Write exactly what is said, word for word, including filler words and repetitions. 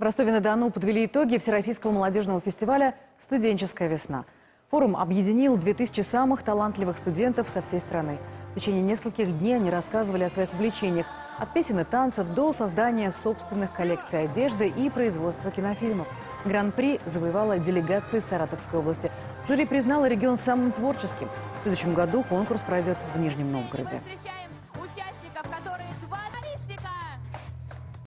Ростове-на-Дону подвели итоги Всероссийского молодежного фестиваля «Студенческая весна». Форум объединил две тысячи самых талантливых студентов со всей страны. В течение нескольких дней они рассказывали о своих увлечениях – от песен и танцев до создания собственных коллекций одежды и производства кинофильмов. Гран-при завоевала делегация из Саратовской области. Жюри признала регион самым творческим. В следующем году конкурс пройдет в Нижнем Новгороде.